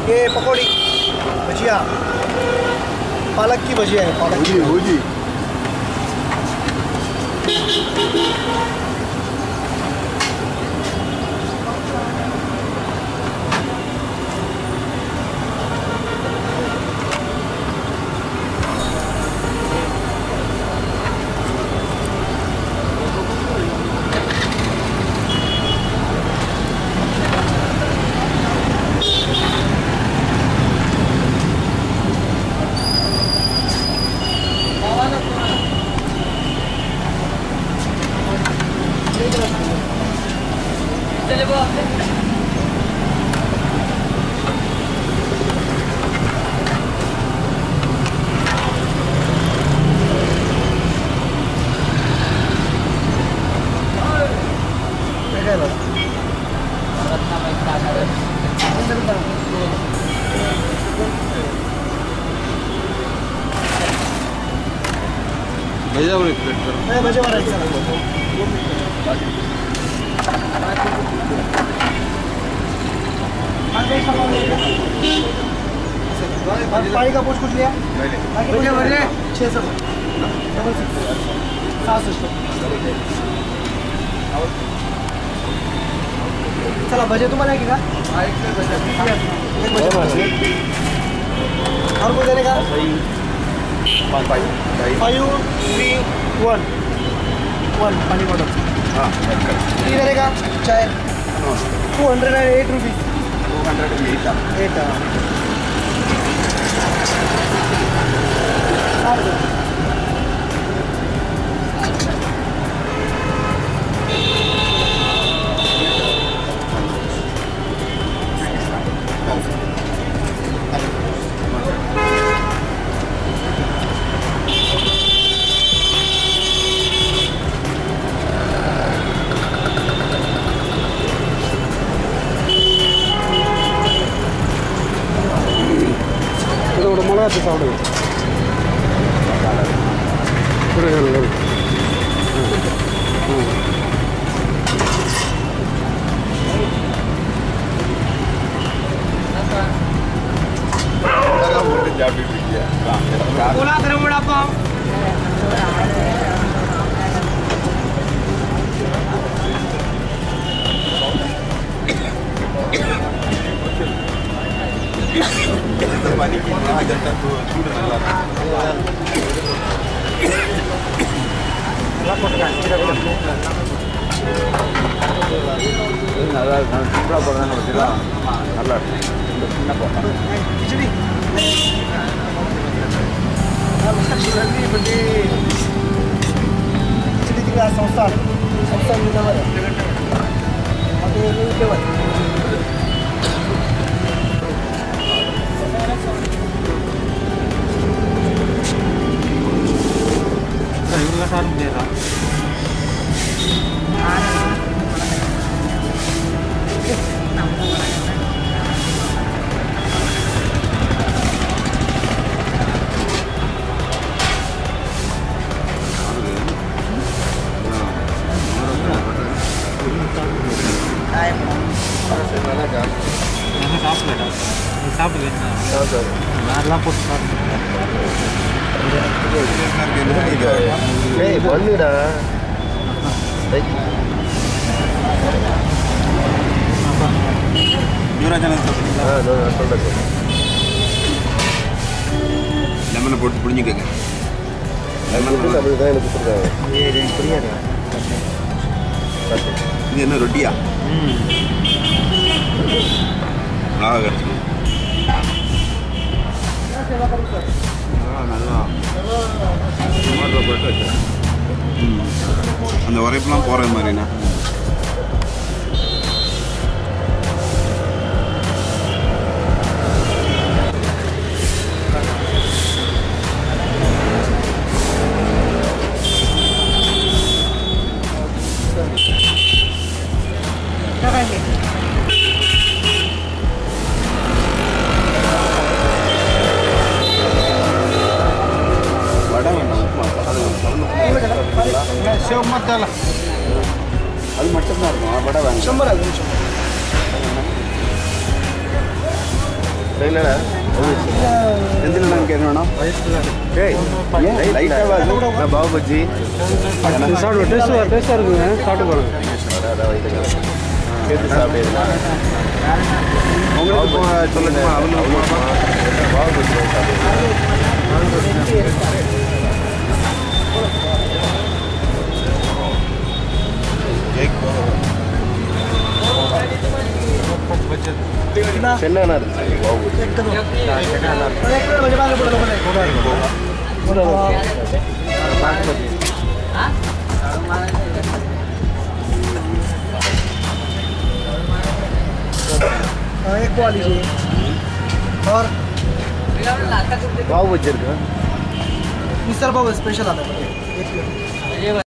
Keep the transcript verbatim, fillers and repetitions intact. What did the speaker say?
ये पकौड़ी भजिया पालक की भजिया है पालक की भुजी भैया वाले प्लेट करो मैं भैया वाला एक पानी का पोस्ट कुछ लिया भैया वाले छः सौ डबल सिक्स सात सौ चला भैया तुम्हारा है क्या एक भैया और कोई देने का फाइव थ्री वन वन पानी बॉटल हाँ थ्री रहेगा चाय two hundred and eight rupees two hundred eight eight itu saudara. Sudah kan? Apa? Boleh jadi dia. Bola terus berapa? Panik ini aja satu sudah telat. Lapor kan? Tidak boleh. Ini ada berapa orang yang berjalan? Ada. Kenapa? Jadi. Kalau sudah ini beri. Jadi tiga sausan. Sausan di mana? Ada ini lewat. Saya sarung merah. Hey, boleh dah. Baik. Jurah jangan sampai. Ah, no, no, no. Lemon pot punya ke? Lemon pot ada dah yang kita dah. Ini yang punya dah. Ini என்ன ரொட்டியா? ம். நல்லா இருக்கு. ஆ நல்லா. Tomato போட்டு வச்சேன். ம். அந்த உரைப்பெல்லாம் போற மாதிரினா. सेव मत डाला अभी मटन ना बड़ा बड़ा शंबर है शंबर இல்லைடா எந்தில் எனக்கு என்ன வேணும் ஏய் லைட்டாக வாங்க நான் பாவு பஜ்ஜி சாப்பிடு டேஸ்ட்டாக டேஸ்ட்டாக இருக்குங்க சாப்பிட்டு பாருங்க சேர்த்து சாப்பிடுறீங்களா உங்களுக்கு சொல்லணுமா அவங்க பாவு பஜ்ஜி சென்னா இருந்துச்சு பாவு एक को लीजिए और பாவு பஜ்ஜி இருக்கு मिसल पाव स्पेशल आता है एक